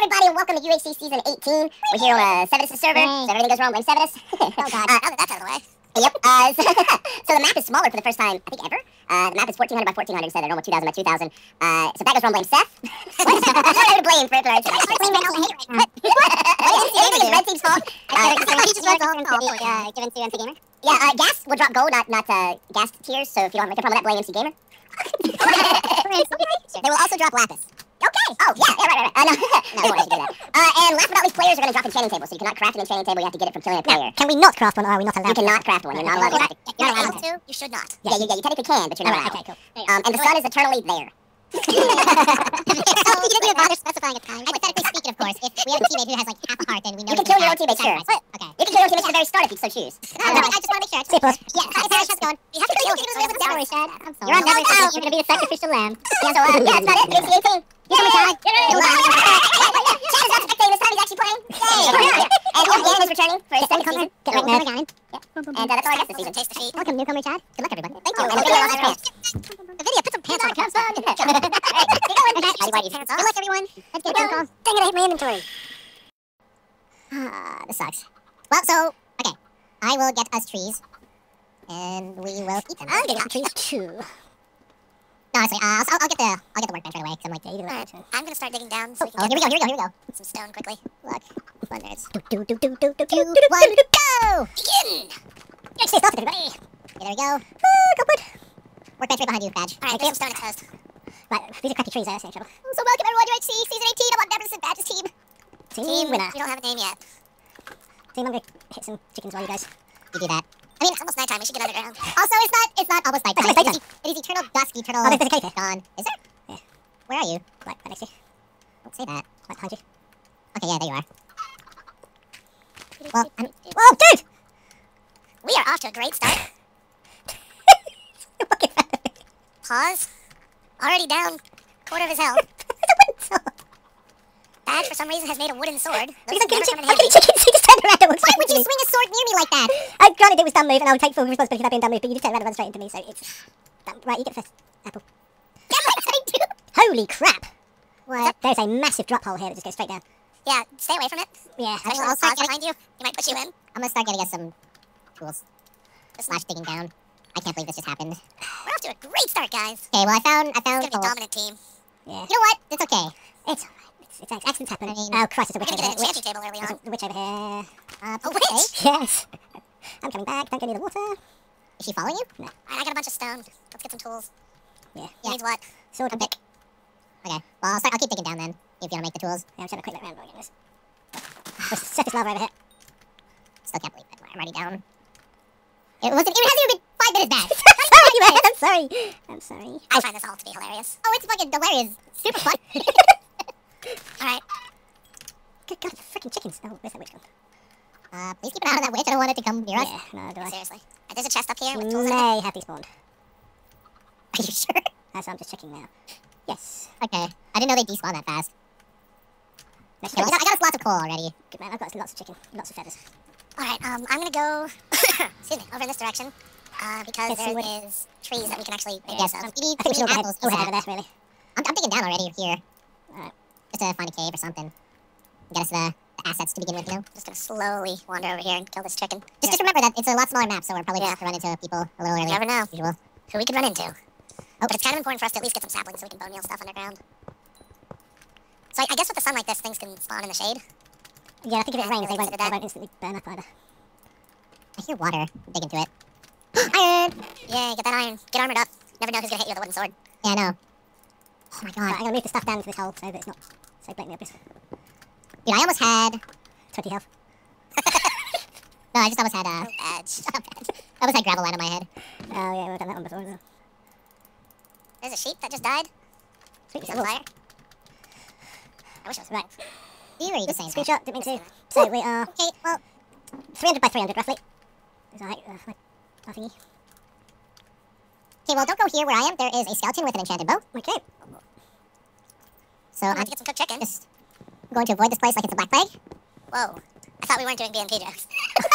everybody, and welcome to UHC Season 18. We're here on a Sevidus server, so everything goes wrong, blame Sevidus. Oh god, now that that's out of the way. Yep, so the map is smaller for the first time, I think, ever. The map is 1400 by 1400 instead of normal 2000 by 2000. So that goes wrong, blame Seth. What? I'm to blame for it, but I blame What? Anything is Red Team's fault. He just runs off and give MC Gamer. Yeah, gas will drop gold, not gas tiers, so if you don't have a problem with that, blame MC Gamer. They will also drop Lapis. Okay. Oh, yeah, right. No, we won't actually do that. And last but not least, players are going to drop enchanting tables, so you cannot craft an enchanting table. You have to get it from killing a player. Can we not craft one, or are we not allowed? You cannot craft one. You're not allowed to. You're not allowed to. You should not. Yeah, you technically can, but you're not allowed. Okay, cool. And the sun is eternally there. So you didn't even bother specifying a time. Hypothetically speaking, of course, if we have a teammate who has like half a heart, then we know you can kill your own teammate, sure. Okay. You can kill your teammates at the very start if you so choose. No, I just want to make sure. Stay close. Yeah, how's it going? You have to kill him with the story, Chad. I'm sorry. You're on never no. You're going to be the sacrificial lamb. Yeah, so, yeah, that's about it. It's the 18. You can retry. Chad is not spectating this time. He's actually playing. Yay. And Gannon is returning for his second season. Get right now. And that's all I guess this season. Taste the feet. Welcome, newcomer Chad. Good luck, everyone. Thank you. And the video lost pants. The video, put some pants on. Have fun. Good luck, everyone. Let's get a phone call. Dang it, I hate my inventory. This sucks. Well, so, okay. I will get us trees. And we will eat them. I'm getting some trees too. No, honestly, I'll get the workbench right away, because I'm like, yeah, you do it. I'm gonna start digging down so we can Oh, here we go. some stone quickly. Look, fun nerds. Do, 2, 1, go! begin! Yeah, stay soft, everybody. Okay, there we go. Go wood. Workbench right behind you, Badge. Alright, there's some stone at toast. Right, these are crappy trees, I see trouble. So welcome everyone to UHC Season 18. I'm on Neverson Badge's team. Team winner. We don't have a name yet. Team, I'm gonna hit some chickens while you guys. You do that. I mean, it's almost nighttime. We should get underground. Also, it's not almost nighttime. It is eternal dusk, eternal. Oh, there's a cave here. Dawn. Is there? Yeah. Where are you? Right next to you. Don't say that. Right behind you. Okay, yeah, there you are. Well, whoa, dude! We are off to a great start. Pause. Already down. Quarter of his health. Badge, for some reason, has made a wooden sword. Because I'm killing chickens. He just turned around and why would you swing a sword near me like that? Granted, it was dumb move, and I'll take full responsibility for that being dumb move, but you just turned around and run straight into me, so it's... Right, you get first. Apple. Holy crap! What? There's a massive drop hole here that just goes straight down. Yeah, stay away from it. Yeah. I'll start behind you. He might push you in. I'm gonna start getting us some tools. Slash digging down. I can't believe this just happened. We're off to a great start, guys. Okay, well, I found... It's gonna be a dominant team. Yeah. You know what? It's okay. It's alright. Accidents happen. Oh, Christ, there's a witch We're over gonna get here. an enchanting table early on. There's a witch over here. A witch? Yes. I'm coming back. Don't go near the water. Is she following you? No. Alright, I got a bunch of stone. Let's get some tools. Yeah. Who needs what? Sword and pick. Okay. Well, I'll keep digging down then, if you want to make the tools. Yeah, I'm trying to quick look around again. There's surface lava over here. Still can't believe it. I'm already down. It hasn't even been 5 minutes back. Sorry, man. I'm sorry. I find this all to be hilarious. Oh, it's fucking hilarious. Super fun. Alright. Good God, the freaking chickens. Oh, where's that witch gone? Please keep an eye on that witch. I don't want it to come near us. Yeah, no, do I? Seriously. There's a chest up here with She tools in it. may have despawned. Are you sure? So I'm just checking now. Yes. Okay. I didn't know they despawn that fast. Okay, well, I got us lots of coal already. Good man, I've got lots of chicken, lots of feathers. Alright, I'm gonna go, excuse me, over in this direction. Because there is trees that we can actually make yes, use of. I think we should go over there, really. I'm digging down already here. Alright. Just to find a cave or something. Get us the assets to begin with, you know? Just gonna slowly wander over here and kill this chicken. Just remember that it's a lot smaller map, so we're probably going to run into people a little early. You never know. Usual. Who we could run into. Oh, but it's kind of important for us to at least get some saplings so we can bone meal stuff underground. So I guess with the sun like this, things can spawn in the shade. Yeah, I think if it rains, they consider won't instantly burn up either. I hear water. Dig into it. Iron! Yay, get that iron. Get armored up. Never know who's gonna hit you with a wooden sword. Yeah, I know. Oh my god. Right, I'm gonna move the stuff down into this hole so that it's not so blatantly obvious. Dude, I almost had 20 health. No, I just almost had edge. I almost had gravel out of my head. Oh yeah, we've done that one before as well. There's a sheep that just died. Sweet, He's on fire. I wish it was right. You were just saying Screenshot, didn't mean to. So we are... Okay, well... 300 by 300, roughly. Is that right? Nothing. Okay, well, don't go here where I am. There is a skeleton with an enchanted bow. Okay. So I'm I'm to get some cooked chicken. just going to avoid this place like it's a black plague. Whoa. I thought we weren't doing BNP jokes.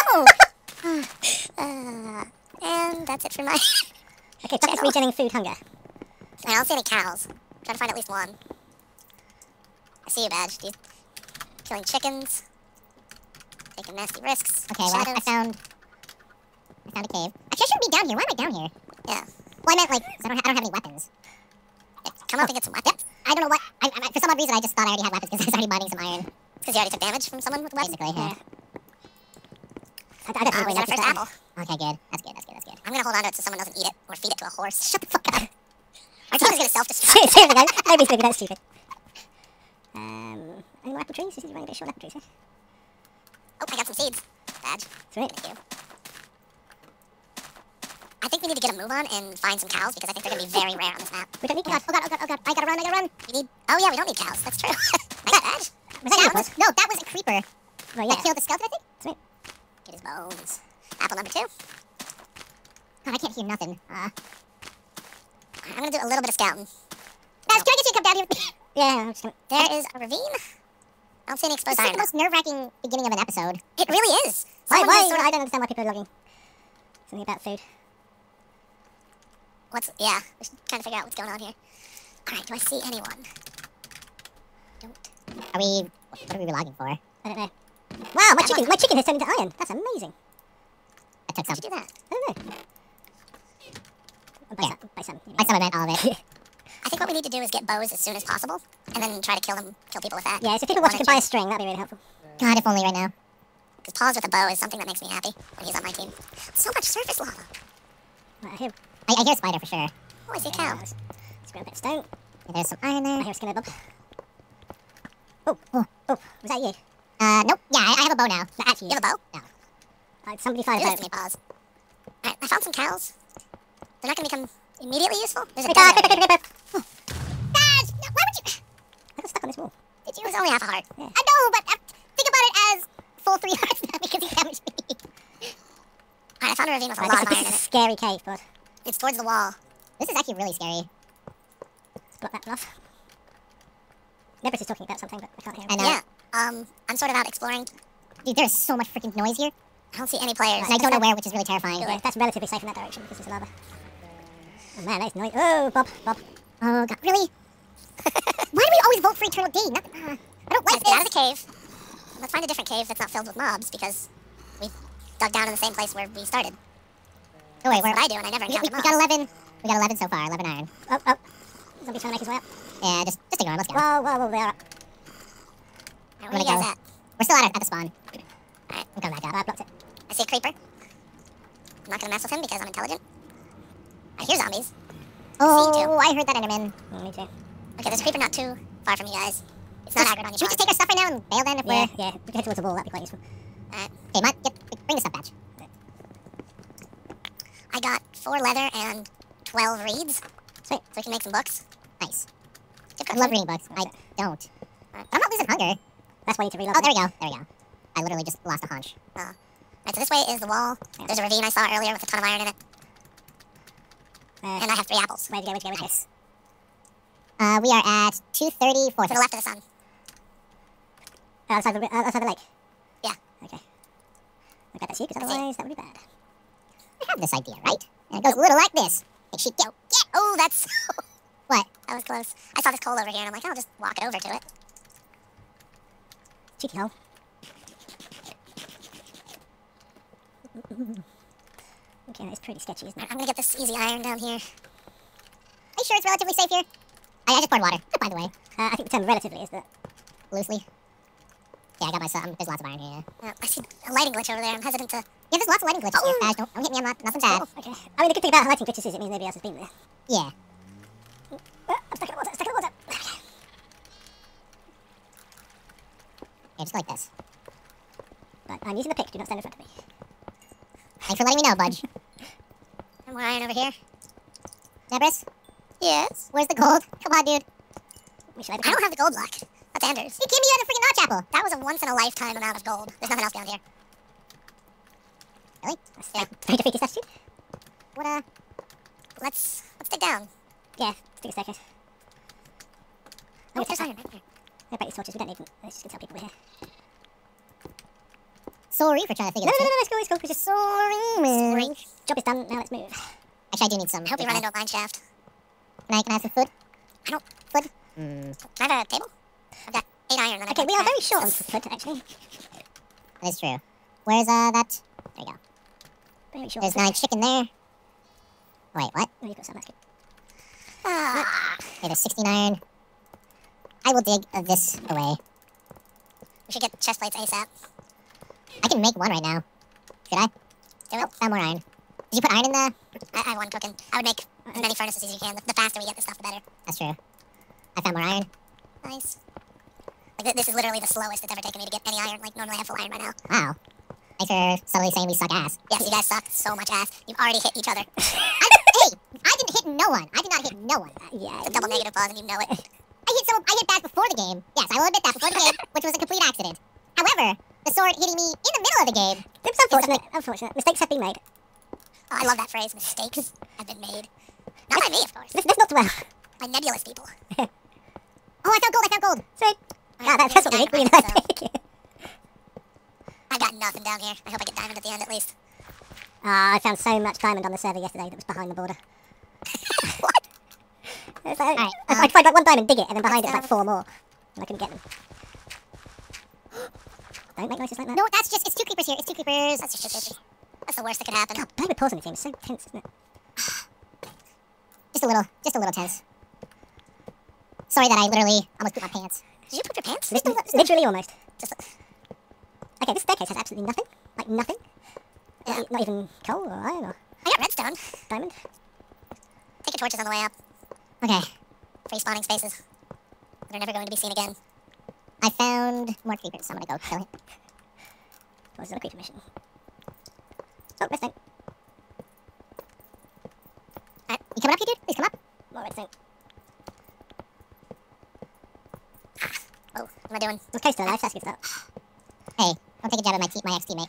Oh! And that's it for my... Okay, check regenerating food hunger. I don't see any cows. Try to find at least one. I see you, Badge. Do you Killing chickens. Taking nasty risks. Okay, well, I found a cave. Actually, I shouldn't be down here. Why am I down here? Yeah. Well, I meant, like, 'cause I don't have any weapons. Yeah, come up and get some weapons. I don't know what. For some odd reason, I just thought I already had weapons because I was already mining some iron. Because you already took damage from someone with weapons? Basically, yeah. I definitely got a first apple. Okay, good. That's good. I'm gonna hold on to it so someone doesn't eat it or feed it to a horse. Shut the fuck up. Our team is gonna self-destruct. Seriously, guys. Nobody's gonna be that stupid. Any more apple trees? This is running a bit short apple trees here. Oh, I got some seeds. Badge. Sweet. Thank you. I think we need to get a move on and find some cows because I think they're gonna be very rare on this map. We don't need cows. Oh god. I gotta run. We need. Oh yeah, we don't need cows. That's true. I got badge. Was that yours? No, that was a creeper. Oh yeah. That killed the skeleton, I think? Sweet. Get his bones. Apple number 2. God, I can't hear nothing. I'm gonna do a little bit of scouting. Guys, can I get you to come down here with me? Yeah, I'm just gonna... There is a ravine. I don't see any exposed This is iron. the most nerve-wracking beginning of an episode. It really is. Why? I don't understand why people are logging. Something about food. Yeah, we're trying to figure out what's going on here. Alright, do I see anyone? Don't. What are we logging for? I don't know. Wow, my chicken has turned into iron. That's amazing. I took How'd some. you do that? I don't know. By some, I meant all of it. I think what we need to do is get bows as soon as possible, and then try to kill people with that. Yeah, so if people watching could buy a string, that'd be really helpful. God, if only right now. Because Paws with a bow is something that makes me happy when he's on my team. So much surface lava. I hear a spider for sure. Oh, I see a cow. Let's grab that stone. Yeah, there's some iron there. I hear a skinner bob. Oh, was that you? Nope. Yeah, I have a bow now. No, actually, You have a bow? No. Somebody fired Do a this bow. to me, Paws. Alright, I found some cows. They're not going to become immediately useful. There's a Quick, desert. quick. Guys, no, why would you... I got stuck on this wall. Did you? It was only half a heart. Yeah. I know, but think about it as full 3 hearts now because he damaged me. Alright, I found a ravine with a lot of This iron is in a it. scary cave, bud. It's towards the wall. This is actually really scary. Let's block that off. Nebris is talking about something, but I can't hear him. I know. Yeah. I'm sort of out exploring. Dude, there's so much freaking noise here. I don't see any players. And I don't know where, which is really terrifying. Yeah. That's relatively safe in that direction because there's lava. Oh man, that's noise. Oh, Bob. Oh god, really? Why do we always vote for Eternal Day? I don't like Let's get out of the cave. Let's find a different cave that's not filled with mobs because we dug down in the same place where we started. Oh wait, That's what I do, and I never encounter we mobs. got 11. We got 11 so far. 11 iron. Oh. Somebody's trying to make his way up. Yeah, just ignore him. Let's go. Whoa, they're up. Alright, where are you guys at? We're still at the spawn. Alright. I'm coming back up. I blocked it. I see a creeper. I'm not gonna mess with him because I'm intelligent. I hear zombies. Oh, See you too. I heard that Enderman. Me too. Okay, there's a creeper not too far from you guys. It's not aggroed on you. Should we just take our stuff right now and bail then if we're... Yeah, we can head towards the wall. That'd be quite useful. Alright. Okay, Mutt, bring the stuff back. I got 4 leather and 12 reeds. Sweet. So we can make some books. Nice. You've I got love some? reading books. I don't. Alright. I'm not losing hunger. That's why you need to reload. Oh, there we go. I literally just lost a hunch. Alright, so this way is the wall. There's a ravine I saw earlier with a ton of iron in it. And I have 3 apples. Where'd you go? Nice. We are at 234. To the left of the sun. Outside the lake? Yeah. Okay. I bet that's you, because That's otherwise that would be bad. I have this idea, right? And it goes a little like this. Make sheep go. Yeah. Oh, that's... What? That was close. I saw this coal over here, and I'm like, I'll just walk over to it. Cheeky hole. Okay, that's pretty sketchy, isn't it? I'm gonna get this easy iron down here. Are you sure it's relatively safe here? I just poured water, by the way. I think the term relatively is that loosely. Yeah, I got my son. There's lots of iron here. I see a lighting glitch over there. I'm hesitant to... Yeah, there's lots of lighting glitches here. Ash, don't hit me. I'm nothing bad. Okay. I mean, the good thing about lighting glitches is it means nobody else has been there. Yeah. I'm stuck in the water. Okay. Yeah, just like this. Right, I'm using the pick. Do not stand in front of me. Thanks for letting me know, Budge. And more iron over here. Nebris, Yes? where's the gold? Come on, dude. I don't have the gold block. That's Anders. You gave me out a freaking notch apple. That was a once-in-a-lifetime amount of gold. There's nothing else down here. Really? Yeah. Very defeaty stuff, dude. What, Let's dig down. Yeah, let's take a second. Oh, there's iron right there. How about these torches? We don't need them. Let's just tell people we're here. Sorry for trying to figure this out. No, it's cool. It's just sorry. Job is done. Now let's move. Actually, I do need some. I hope we run into a mine shaft. Can I have some food? I don't... Food? Can I have a table? I've got 8 iron. Then Okay, we are very short on foot, actually. That is true. Where's that? There you go. Very short. There's 9 chicken there. Wait, what? Oh, you've got some. That's good. Okay, there's 16 iron. I will dig this away. We should get chest plates ASAP. I can make one right now. Should I? Do it. Found more iron. Did you put iron in the... I have one cooking. I would make as many furnaces as you can. The faster we get this stuff, the better. That's true. I found more iron. Nice. Like, this is literally the slowest it's ever taken me to get any iron. Like, normally I have full iron by now. Wow. Thanks for subtly saying we suck ass. Yes, you guys suck so much ass. You've already hit each other. Hey! I didn't hit no one. I did not hit no one. Yeah. It's a double negative pause and you know it. I hit that before the game. Yes, I will admit that before the game, which was a complete accident. However, the sword hitting me in the middle of the game. It's unfortunate. Unfortunate. Mistakes have been made. Oh, I love that phrase. Mistakes have been made. Not by me, of course. This not well. By nebulous people. Oh, I found gold. I found gold. Sweet. God, that's what we need. We need that. I got nothing down here. I hope I get diamond at the end at least. I found so much diamond on the server yesterday that was behind the border. What? It's like, I'd find like one diamond, dig it, and then behind it was like 4 more. And I couldn't get them. Don't make noises like that. No, that's just, it's 2 creepers here. It's 2 creepers. That's just 2 creepers. That's the worst that could happen. God, playing with pause on the team is so tense, isn't it? Just a little tense. Sorry that I literally almost pooped my pants. Did you poop your pants? Literally almost. Just, Okay, this staircase has absolutely nothing. Like nothing. Yeah. Not even coal or iron or I got redstone. diamond. Take your torches on the way up. Okay. Free spawning spaces that are never going to be seen again. I found more creepers, so I'm gonna go kill it. What is it, a creeper mission? Oh, redstone. Alright. You coming up here, dude? Please come up. More redstone. Oh, what am I doing? We're close to alive, that's good stuff. Hey, don't take a jab at my ex-teammate.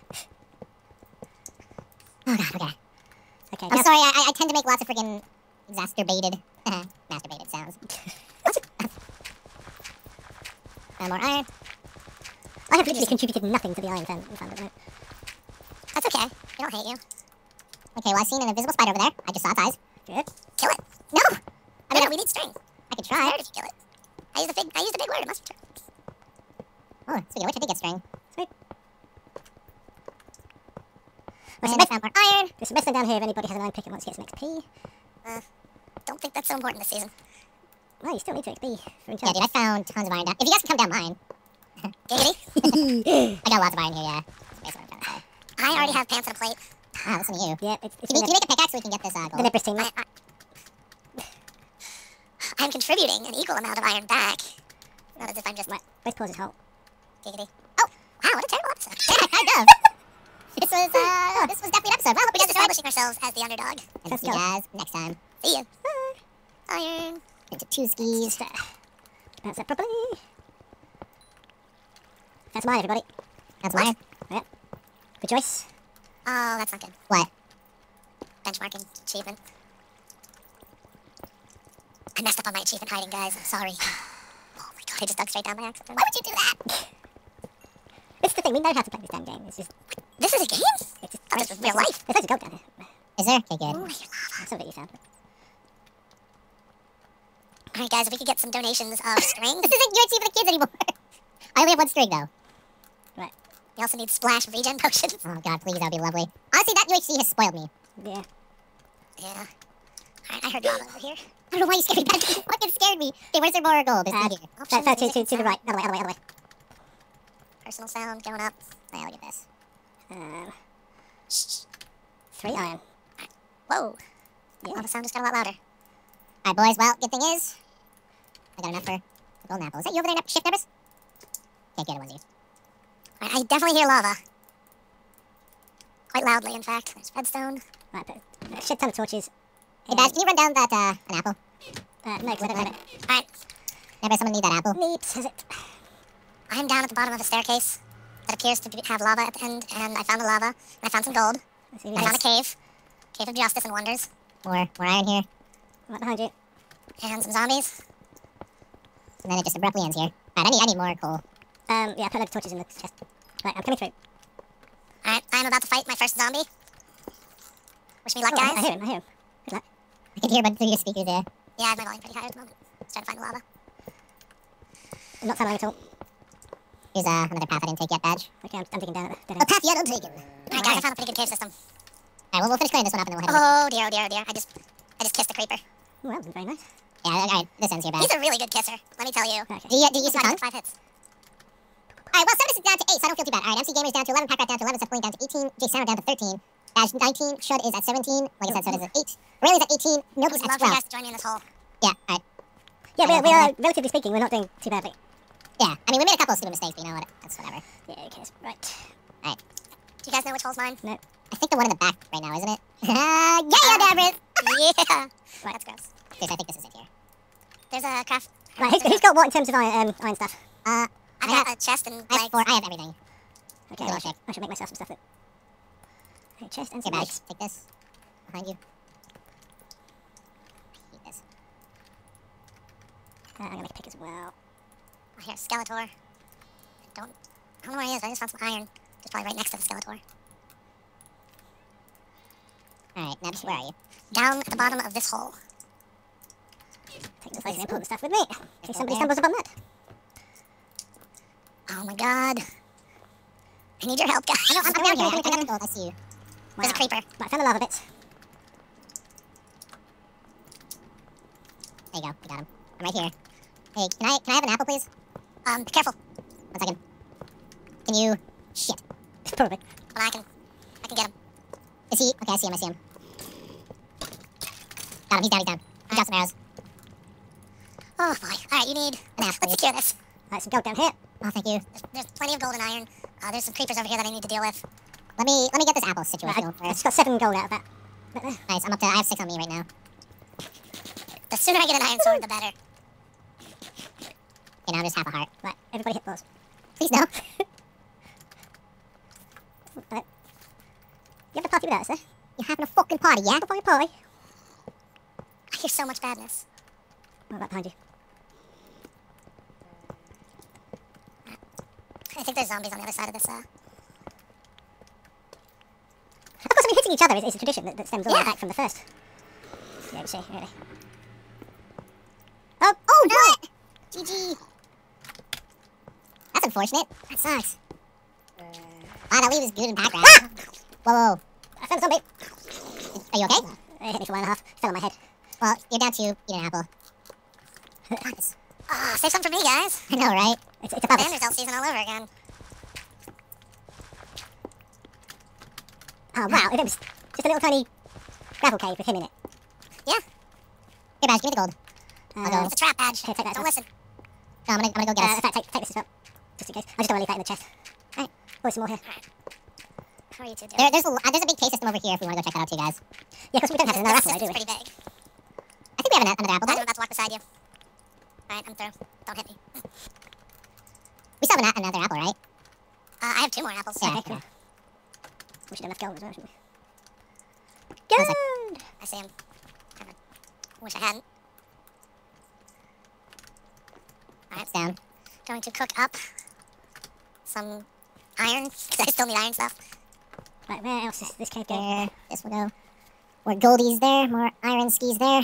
Oh god, okay. Okay. I'm sorry, I tend to make lots of freaking masturbated sounds. And more iron. I have literally contributed nothing to the iron fan. That's okay. We don't hate you. Okay, well I seen an invisible spider over there. I just saw its eyes. Good. Kill it. No! I mean, we need string. I could I try. heard if you kill it. I used the big word. It must be true. Oh, speaking of which, I did get string. Sweet. Well, I found more iron. There's some redstone down here if anybody has an iron pick and wants to get some XP. Don't think that's so important this season. Well, you still need to XP for Yeah, enchanting. dude, I found tons of iron down. If you guys can come down mine. Giggity. I got lots of iron here, yeah. That's basically what I'm trying to say. I already have pants and a plate. Ah, listen to you. Yeah, it's Can you make a pickaxe so we can get this gold? the Nippers team. I'm contributing an equal amount of iron back. Not as if I'm just... Where's Pause's hole? Giggity. Oh! Wow, what a terrible episode. Yeah, kind of. This was definitely an episode. Well, I hope We're you just guys enjoyed. establishing ourselves as the underdog. And see you guys next time. See ya. Iron. Into 2 skis. That's it properly. That's mine, everybody. That's mine. Yeah. Rejoice. Oh, that's not good. What? Benchmarking achievement. I messed up on my achievement hiding, guys. I'm sorry. Oh my god, I just dug straight down by accident. Why would you do that? It's the thing, we know how to play this damn game. It's just... This is a game? It's just... This is real life. There's loads of gold down here. Is there? Okay, good. Ooh, I hear lava. Some of it you found. Alright, guys, if we could get some donations of string. This isn't UHC for the kids anymore. I only have 1 string, though. Right. We also need splash regen potions. Oh, God, please, that would be lovely. Honestly, that UHC has spoiled me. Yeah. Yeah. Alright, I heard lava over here. I don't know why you scared me. That fucking scared me. Okay, where's there more gold? It's not here. Options, To the right. Other way. Personal sound going up. Yeah, look at this. Shh. 3 iron. Whoa. Yeah. Oh, the sound just got a lot louder. Alright, boys. Well, good thing is, I got enough for a golden apple. Is that you over there, Shift Numbers? Can't get it, was you? Alright, I definitely hear lava. Quite loudly, in fact. There's redstone. Right, but a shit ton of torches. Hey, Baz, can you run down that, an apple? No, because I don't have it. Alright. Maybe someone need that apple. Neeps, is it? I'm down at the bottom of a staircase that appears to have lava at the end, and I found the lava, and I found some gold. Let's see I found a cave. Cave of Justice and Wonders. More iron here. Right behind you. And some zombies. And then it just abruptly ends here. Alright, I need more coal. Yeah, I put a load of torches in the chest. Right, I'm coming through. Alright, I'm about to fight my first zombie. Wish me luck, guys. I hear him. Good luck. I can hear him through your speakers there. Yeah, I have my volume pretty high at the moment. Just trying to find the lava. I'm not sounding at all. Here's another path I didn't take yet badge. Okay, I'm digging down at the A path yet untaken. Alright, guys, I found a pretty good cave system. Alright, well, we'll finish clearing this one up and then we'll head Oh dear, oh dear, oh dear. I just kissed the creeper. Ooh, that wasn't very nice. Yeah, alright, this ends here, badge. He's a really good kisser, let me tell you. Okay. Do you use your tongue? 5 hits. Alright, well, Service is down to 8, so I don't feel too bad. Alright, MC Gamer's down to 11, Packrat down to 11, Seth Bling down to 18, Jay Sound down to 13, Badge 19, Shud is at 17, like I said, Shud is at 8, Rayleigh's at 18, I Nope's would at love for you 12. guys to join me in this hole. Yeah, alright. Yeah, we are, relatively speaking, we're not doing too badly. Yeah, I mean, we made a couple of stupid mistakes, but you know what? That's whatever. Yeah, okay, right. Do you guys know which hole's mine? No. I think the one in the back right now, isn't it? Yeah, Dabris! Yeah. Right, that's gross. Seriously, I think this is it here. There's a craft. Right, who's got what in terms of iron stuff? I've got a chest and I have legs. 4, I have everything. Okay, Good I luck, should make myself some stuff that... Okay, chest and Here, some Badge, legs. take this. Behind you. Eat this. I'm gonna make a pick as well. I hear Skeletor. I don't know where he is, but I just found some iron. Just probably right next to the Skeletor. Alright, Nabs, where are you? Down at the bottom of this hole. Take this legs and pull the stuff with me, in case somebody stumbles upon that. Oh my god. I need your help, guys. I'm down here, I got the gold, I see you. There's a creeper. Right, I found the lava bits. There you go, we got him. I'm right here. Hey, can I have an apple, please? Be careful. 1 second. Can you... Shit. Probably. But I can get him. Is he... Okay, I see him. Got him, he's down. He got some arrows. Oh boy. Alright, you need An apple, Let's please. secure this. Right, some gold down here. Oh, thank you. There's plenty of gold and iron. There's some creepers over here that I need to deal with. Let me get this apple Right, situation I first. just got 7 gold out of that. But, Nice, I'm up to... I have 6 on me right now. The sooner I get an iron sword, the better. Okay, now I'm just half a heart. right, everybody hit pause. Please, no. Right. You have the party without us, eh? You're having a fucking party, yeah? The party party. I hear so much badness. What about behind you? I think there's zombies on the other side of this, Of course, I mean, hitting each other is a tradition that stems all the way back from the first. Yeah, we see, really. Oh, what? GG. That's unfortunate. That sucks. Wow, that leave is good in background. Whoa. I found a zombie. Are you okay? It hit me for 1.5. Fell on my head. Well, you're down to eat an apple. Nice. save some for me, guys. I know, right? It's above us. Vandersdale season all over again. Oh, wow. It was just a little tiny gravel cave with him in it. Yeah, Here, Badge, give me the gold. I'll go. it's a trap badge. Here, take that Don't as listen. No, I'm gonna go get us. In fact, take this as well. Just in case. I just don't want to leave that in the chest. Right. Oh, some more here. How are you two doing? There's a big cave system over here if we want to go check that out too, guys. Yeah, because we don't have another apple, This do is we? pretty big. I think we have another apple. Badge, I'm Don't about to walk beside you. Alright, I'm through. Don't hit me. we still have another apple, right? I have 2 more apples. Yeah. Okay, cool. We should have enough gold as well, shouldn't we? One sec. Gold! I see him. Kinda wish I hadn't. It's down. Going to cook up some iron, because I still need iron stuff. Right, where else is this cave going? There. This will go. More goldies there. More iron skis there.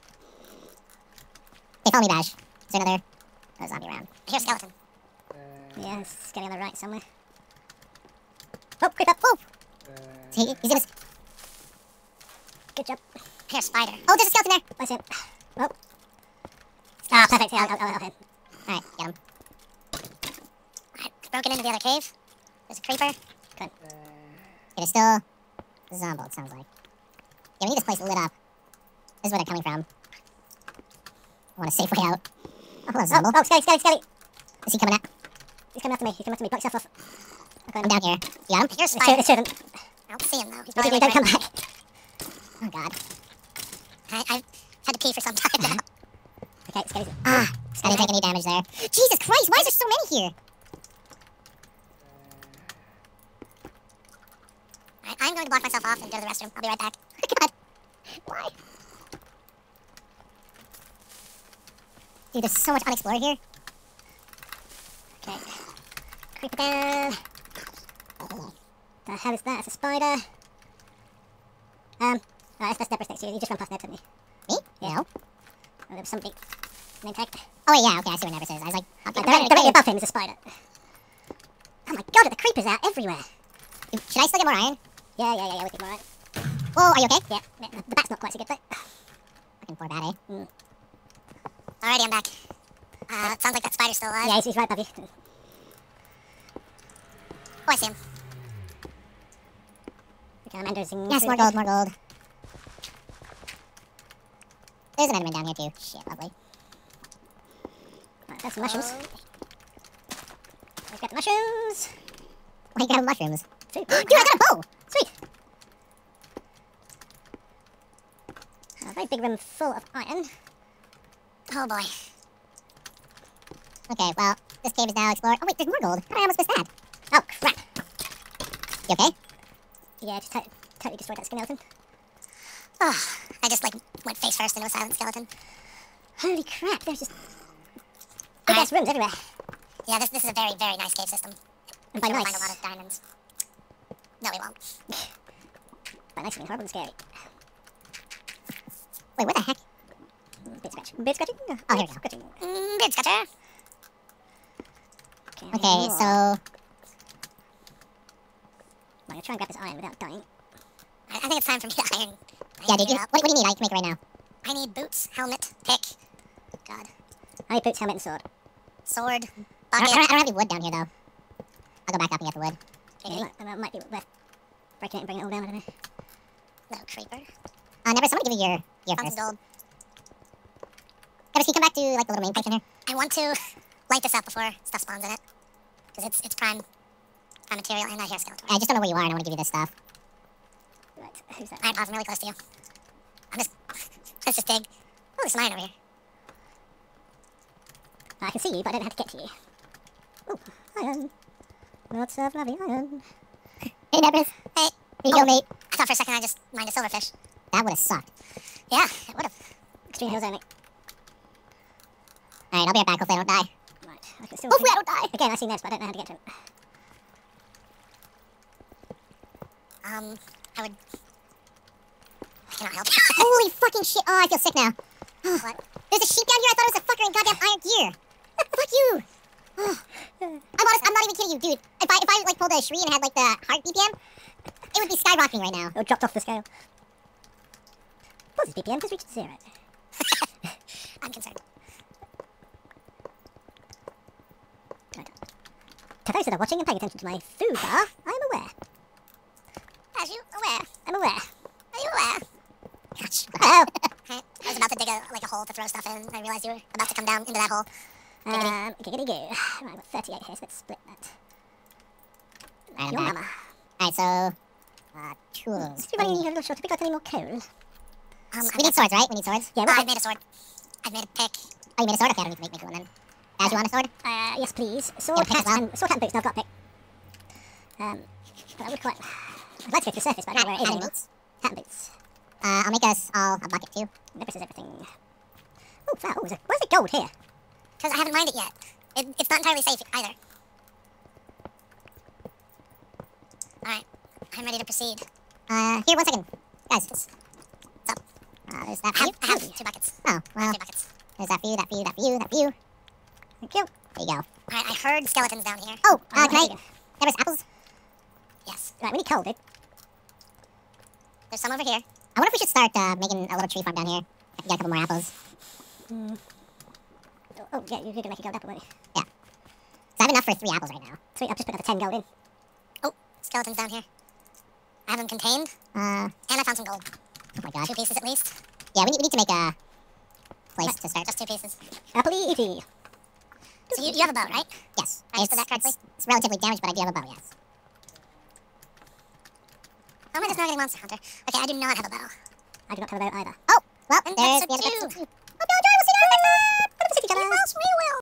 Hey, follow me, Badge. Is there another zombie around? I hear a skeleton. Yeah, it's getting on the right somewhere. Oh, creep up! Oh! He's in his... Good job. I hear a spider. Oh, there's a skeleton there! I see him. Oh. Ah, perfect. Yeah, I'll hit him. Alright, get him. Alright, broken into the other cave. There's a creeper. Good. Okay, there's still... Zombo, it sounds like. Yeah, we need this place lit up. This is where they're coming from. I want a safe way out. Oh, hello, Zombo. Oh, Skelly! Is he coming at? He's coming after me. Block yourself off. Okay, I'm down here. You got him? I hear a It's spider. two of them. I don't see him though. He's Maybe probably they don't come right back. Oh, God. I've had to pee for some time now. Okay, Skelly's... Ah, I didn't take any damage there. Jesus Christ, why is there so many here? Alright, I'm going to block myself off and go to the restroom. I'll be right back. God. Why? Dude, there's so much unexplored here. Okay. Creep it down. The hell is that? It's a spider. Right, that's Deborah's next to you. You just run past Ned, didn't you? Me? Yeah. No. Oh, there was somebody. Name tag. Oh, wait, yeah, okay, I see where Never is. I was like, okay, Directly above him is a spider. God, the creepers out everywhere. Should I still get more iron? Yeah, we think more right. Whoa, are you okay? Yeah, the bat's not quite so good though. Fucking poor bat, eh? Alrighty, I'm back. Sounds like that spider's still alive. Yeah, he's right above you. Oh, I see him. Okay, I'm entering. Yes, more gold, more gold. There's an enderman down here too. Shit, lovely. Right, there's some mushrooms. Let's get the mushrooms. Why you grab mushrooms? Sweet. Dude, I got a bow! Sweet. A very big room full of iron. Oh boy. Okay, well, this cave is now explored. Oh wait, there's more gold. How did I almost miss that? Oh, crap. You okay? Yeah, just totally destroyed that skeleton. Oh, I just like went face first into a silent skeleton. Holy crap, there's just big ass rooms everywhere. Yeah, this is a very, very nice cave system. And by We'll nice, find a lot of diamonds. No, we won't. by nice I mean horrible and scary. Wait, what the heck? Bit scratching. Bit scratching? Oh, here we go. Scratching. Beard scratcher. Okay, so... I'm gonna try and grab this iron without dying. I think it's time for me to iron. Yeah, dude, what do you need? I can make it right now. I need boots, helmet, pick. God. I need boots, helmet, and sword. Sword, I bucket. don't have any wood down here, though. I'll go back up and get the wood. Yeah, it might be worth breaking it and bringing it all down, I don't know. No, creeper. Never, somebody give me your Found first. some gold. Never, can you come back to, like, the little main place in here? I want to light this up before stuff spawns in it. Because it's prime material, and I hear skeleton. I just don't know where you are, and I want to give you this stuff. Right, who's that? Alright, pause, I'm really close to you. Let's just dig. Oh, there's some iron over here. I can see you, but I don't know how to get to you. Oh, iron. Lots of lovely iron. Hey, Nebris. Hey. Here you go, mate. I thought for a second I just mined a silverfish. That would have sucked. Yeah, it would have. Extreme hills only. Alright, I'll be right back. Hopefully I don't die. Right, I can still Hopefully see. I don't die. Again, I see Neds, but I don't know how to get to him. I would... I cannot help you. Holy fucking shit. Oh, I feel sick now. What? There's a sheep down here. I thought it was a fucker in goddamn iron gear. Fuck you. I'm honest. I'm not even kidding you, dude. If I like pulled a Shri and had like the heart BPM, it would be skyrocketing right now. It dropped off the scale. What's his BPM? Just reached 0. I'm concerned. Good. To those that are watching and paying attention to my food bar, I am aware. As you aware? I'm aware. Are you aware? Gosh. Oh! I was about to dig a hole to throw stuff in. I realized you were about to come down into that hole. Giggity goo. Right, I've got 38 here, so let's split that. Right, I'm Your back. mama. Alright, so... tools. Is everybody a little short? Have we got any more coal? We need swords, right? We need swords? Yeah, I've made a sword. I've made a pick. Oh, you made a sword? Okay, I don't need to make one then. As you want a sword? yes, please. Sword, Yeah, pick hat, as well. and sword, hat, and boots. No, I've got a pick. But I would quite... I'd like to go to the surface, but I don't know where it is Hat and anymore. boots. Hat and boots. I'll make us all a bucket too. Nebris is everything. Oh, wow. Why is there gold here? Because I haven't mined it yet. It's not entirely safe either. Alright. I'm ready to proceed. Here, 1 second. Guys. What's up? There's that for you. I have 2 buckets. Oh, well, 2 buckets. there's that for you, that for you, that for you, that for you. Thank you. There you go. Alright, I heard skeletons down here. Oh, Oh, can I... there you go. There's apples? Yes. Right, we need coal, dude. There's some over here. I wonder if we should start making a little tree farm down here. I can get a couple more apples. Oh, yeah, you're going to make a gold apple, weren't you? So I have enough for 3 apples right now. Sweet, I've just put another 10 gold in. Oh, skeletons down here. I have them contained. Oh And I found some gold. my god. 2 pieces at least. Yeah, we need to make a place to start. Just 2 pieces. Apple easy. So you have a bow, right? Yes. I understood that correctly? It's relatively damaged, but I do have a bow, yes. How am I just now getting Monster Hunter? Okay, I do not have a bow. I do not have a boat either. Oh, well, And there's that's the a other two. episode 2. Oh, no, Joy, we'll see you next time! City, Yes, we will.